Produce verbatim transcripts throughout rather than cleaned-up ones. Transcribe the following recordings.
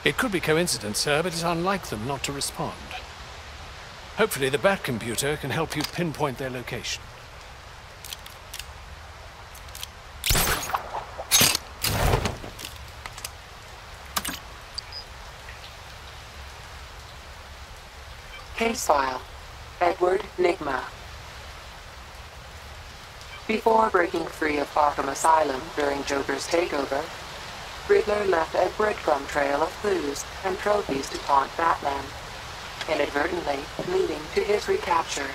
It could be coincidence, sir, but it's unlike them not to respond. Hopefully the Batcomputer can help you pinpoint their location. Case file. Edward Nygma. Before breaking free of Arkham Asylum during Joker's takeover, Riddler left a breadcrumb trail of clues and trophies to taunt Batman, inadvertently leading to his recapture.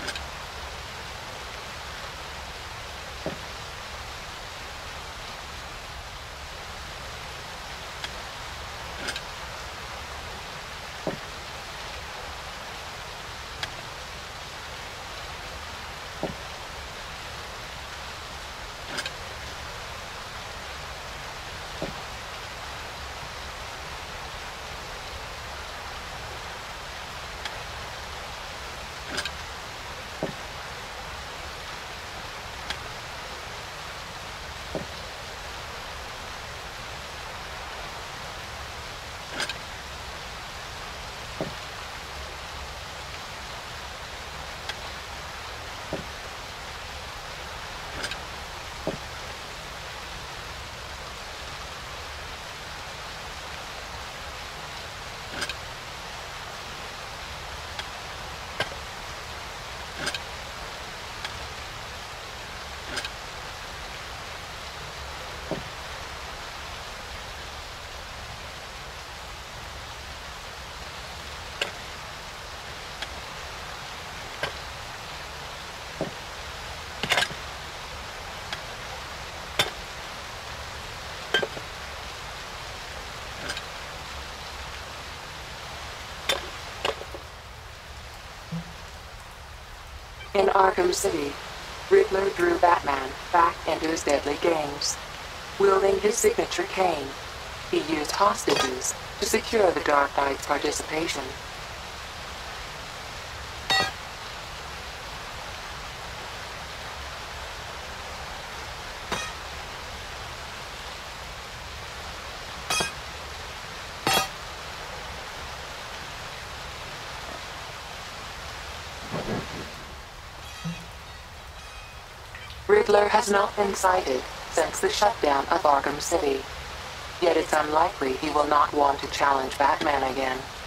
In Arkham City, Riddler drew Batman back into his deadly games. Wielding his signature cane, he used hostages to secure the Dark Knight's participation. Riddler has not been sighted since the shutdown of Arkham City, yet it's unlikely he will not want to challenge Batman again.